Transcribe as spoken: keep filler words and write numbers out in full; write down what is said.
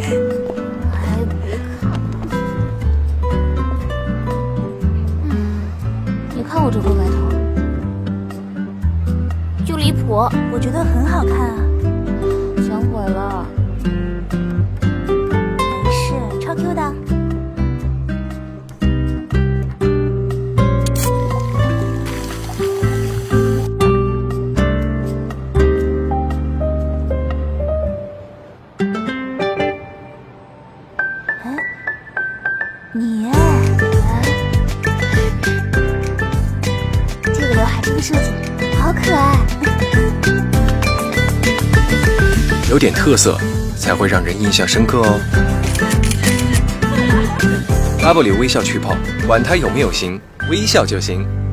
还别看。嗯，你看我这个外套，就离谱， 我觉得很好看啊。 想毁了。 没事，超 Q 的。你哎，这个刘海这个设计好可爱， 有点特色才会让人印象深刻哦。阿布里微笑祛泡，管它有没有型，微笑就行。